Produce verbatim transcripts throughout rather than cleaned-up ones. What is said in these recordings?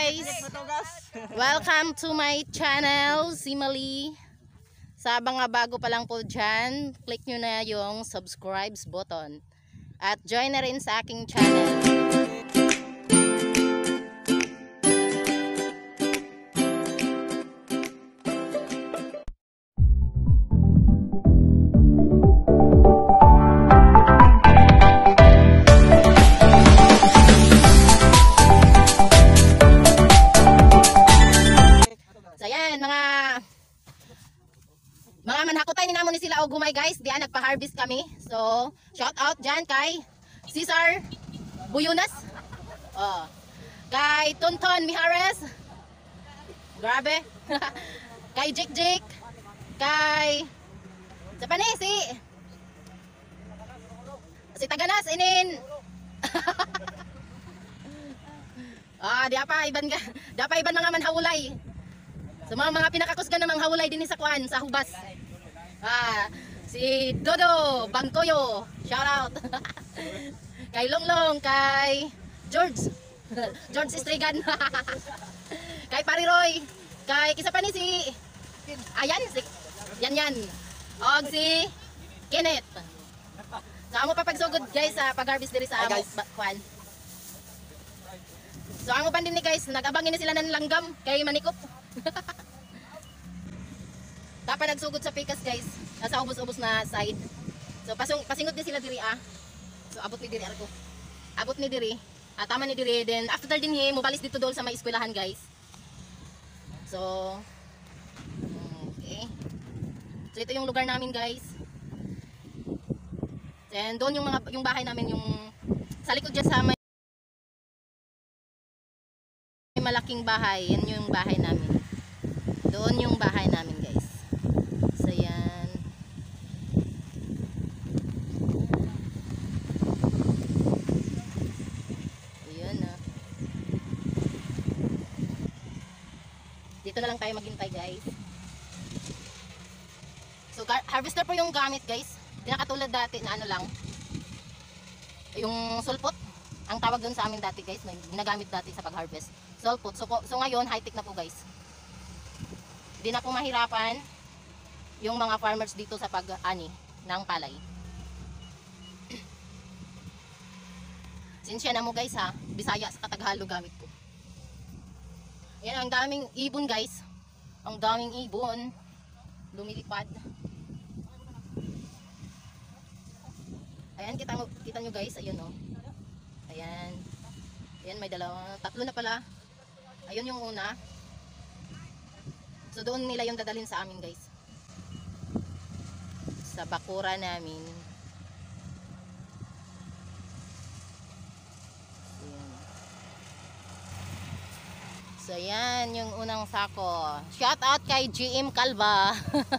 guys! Welcome to my channel, Simali. Sa mga bago pa lang po dyan, click nyo na yung subscribe button. At join na rin sa aking channel. Mga manhakotay ni namo ni sila og gumay guys, diyan nagpa-harvest kami. So, shout out diyan kay Cesar Buyunas. Oh. Kay Tonton Mijares. Grabe. Kay Jik Jik. Kay sa pa ni si si Taganas inin. Ah, di apa iban ga. Di apa iban mga manhawulay. Sa so, mga mga pinakakusgan na manghawulay din sa kuan sa hubas. Ah, si Dodo Bangkoyo, shout out. Kay Longlong, kay George. George Istrigan. Kay Pariroy, kay kisa pa ni si ayan si yan yan. Og si Kenneth. So amo pa pagsugod guys sa pag-harvest diri sa amo kuan. So amo pa din ni guys, nag-abangin na sila ng langgam kay Manikop. Tapa nagsugod sa pikas guys, nasa ubos-ubos na side. So pasung pasingot din sila diri ah. So abot ni diri arko. Abot ni diri. Ah, tama ni diri, then after din hi mobalis dito dol sa may eskwelahan guys. So okay. So ito yung lugar namin guys. Then doon yung mga yung bahay namin yung sa likod diyan sa may malaking bahay, yan yung bahay namin. Doon yung bahay namin guys. So yan. Ayan ah. Dito na lang tayo maghintay guys. So harvester po yung gamit guys. Hindi na katulad dati na ano lang. Yung sulpot. Ang tawag doon sa amin dati guys. Na ginagamit dati sa pag-harvest. Sulpot. So, so ngayon high-tech na po guys. Hindi na po mahirapan yung mga farmers dito sa pag-ani ng palay. Sinsya na mo guys ha, Bisaya sa Kataghalo gamit ko. Yan ang daming ibon guys. Ang daming ibon. Lumilipad. Ayan, kita, kita nyo guys, ayun oh. Ayan. Ayan, may dalawa, tatlo na pala. Ayun yung una. So doon nila yung dadalhin sa amin guys. Sa bakura namin. Ayan. So yan yung unang sako. Shout out kay G M Calva.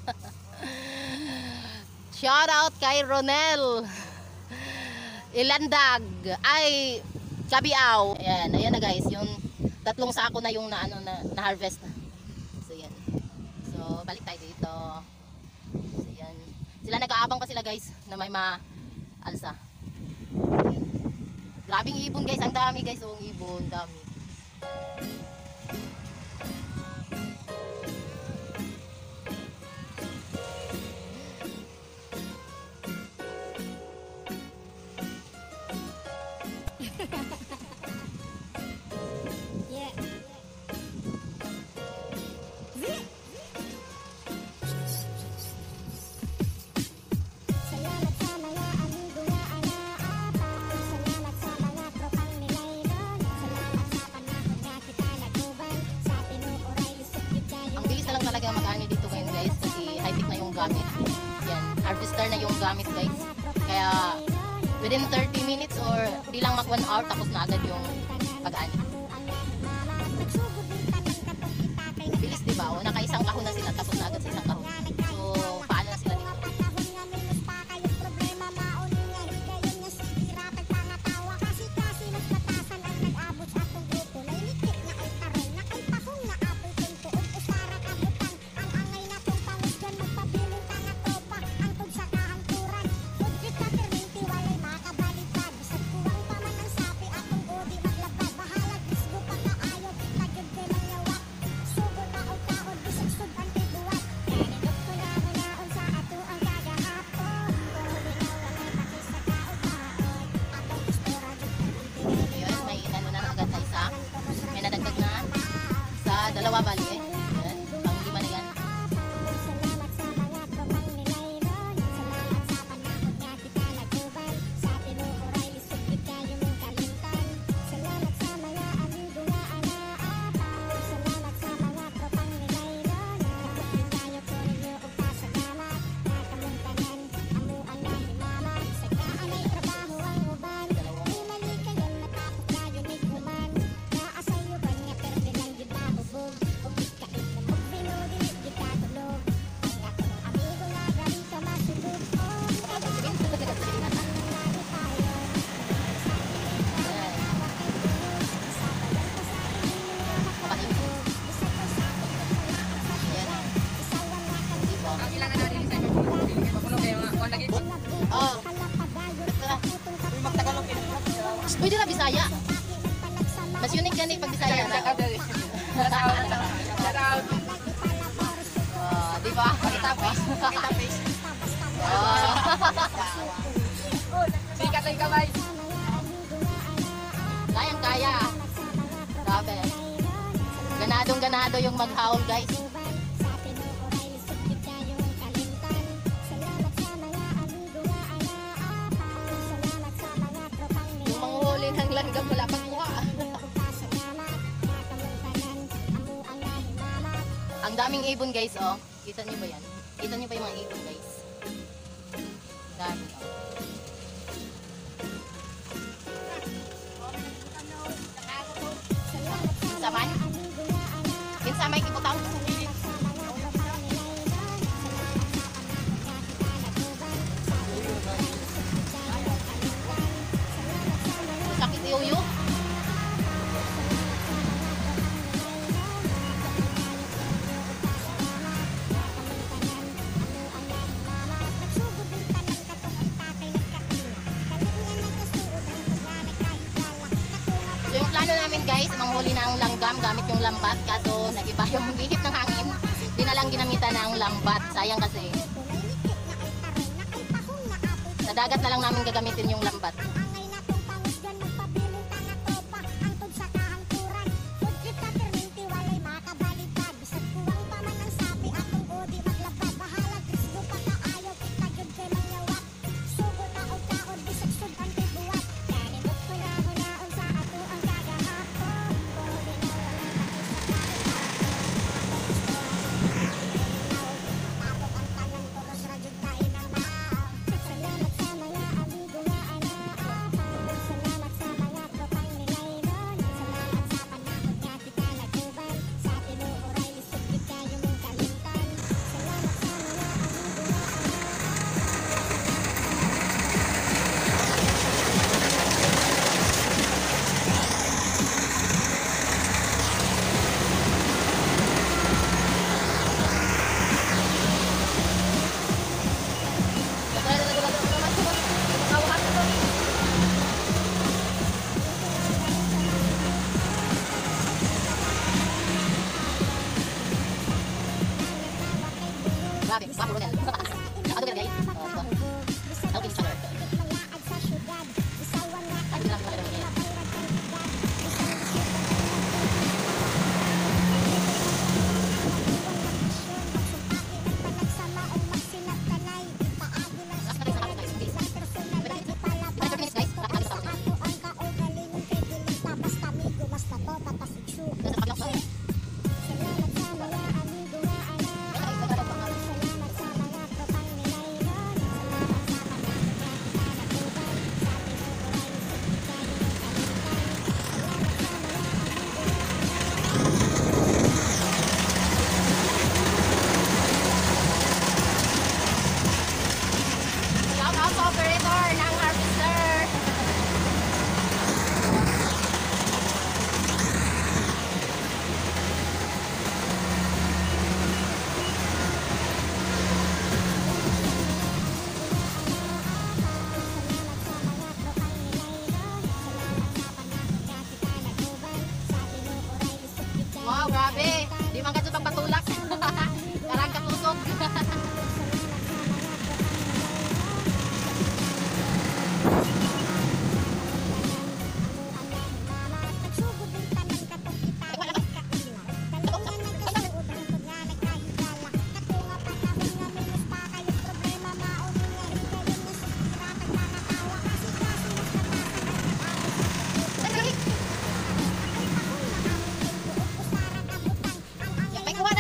Shout out kay Ronel Ilandag. Ay Kabiaw. Ayan, ayan na guys, yung tatlong sako na yung na ano na, na harvest. So yan. So balik tayo dito. So yan. Sila nag-aabang pa sila guys na may ma-alsa. Grabing ibon guys, ang dami guys, oh, ibon, dami. Gamit. Yan, harvester na yung gamit guys. Kaya within thirty minutes or di lang mag one hour tapos na agad yung pag-ani. Bilis diba? O, naka-isang kahon na sila tapos na agad sa isang kahon. So, paano na sila dito? Bahala gani pag Bisaya na. Oh, di ba? Kita face. Kita face. Oh. Sikat ay kamay. Kayang kaya. Grabe. Ganadong ganado yung maghaul, guys. Yung manghuli ng langgam wala pang kuha. Ang daming ibon, guys, oh. Kita niyo ba yan? Kita niyo ba yung mga ibon, guys? Dami, oh. Saman? Kinsa may kibutang? Sakit yuyo? So yung plano namin, guys, manghuli na ang langgam gamit yung lambat, kaso nag-iba yung ihip ng hangin. Di na lang ginamitan ng lambat, sayang kasi. Sa dagat na lang namin gagamitin yung lambat. Grabe, guwapo rin yan. Nakado ka guys. Helping each other. Ay, hindi lang ako lang yan. Operator ng harvester. Wow, grabe. Di man kadto pagpatulak. Karang kapusog. May kuha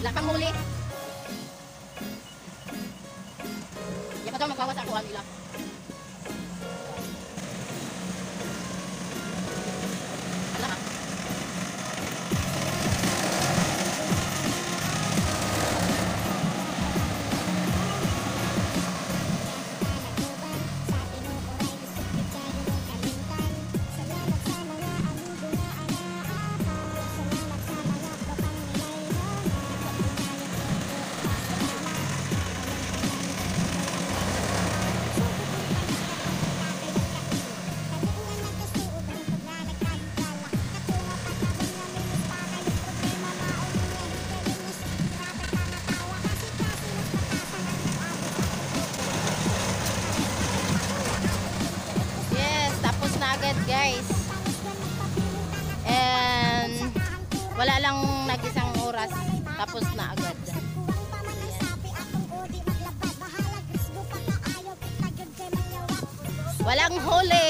Wala pang huli. Yan pa daw magbawas ako nila. Wala ka. Guys, and wala lang nag-isang oras tapos na agad. Walang huli.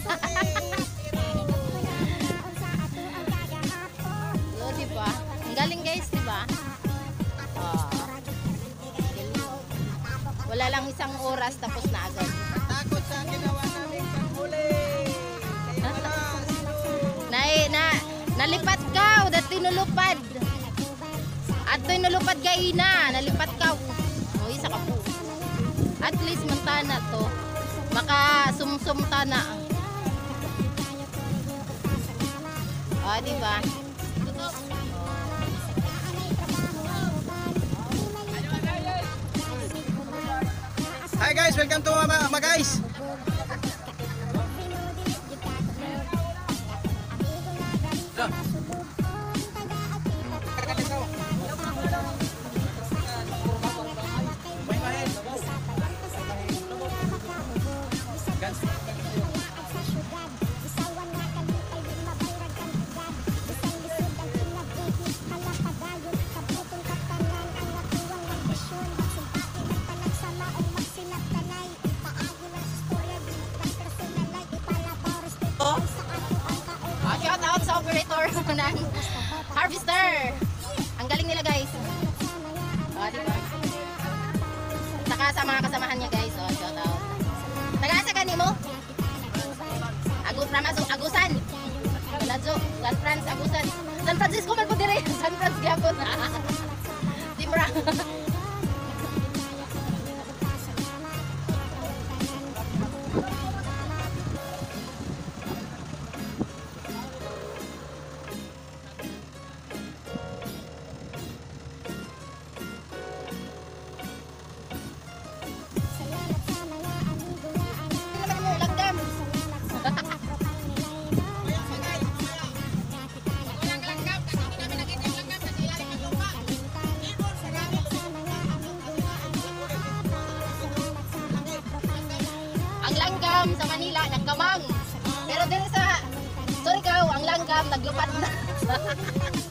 So, diba? Ang galing guys, diba? Oh. Wala lang isang oras tapos na agad. Takot sa ginawa namin panghuli. Na, na, nalipat ka, dat tinulupad. At tinulupad ka ina, nalipat ka. O, isa ka po. At least mantana to. Maka sumsum tana. O, diba? Hi guys, welcome to Mama, Mama guys. Oh, shout out sa operator ng harvester. Ang galing nila guys. Oh, diba? Saka sa mga kasamahan niya guys. Oh, shout out. Taga-asa ka mo? Agu Pramaso, Agusan. Ladzo, San Franz, Agusan. San Francisco man po dire. San Franz gyapon. Timra. Ang langgam sa Manila nagkamang. Pero din sa Surigao ang langgam naglupad na.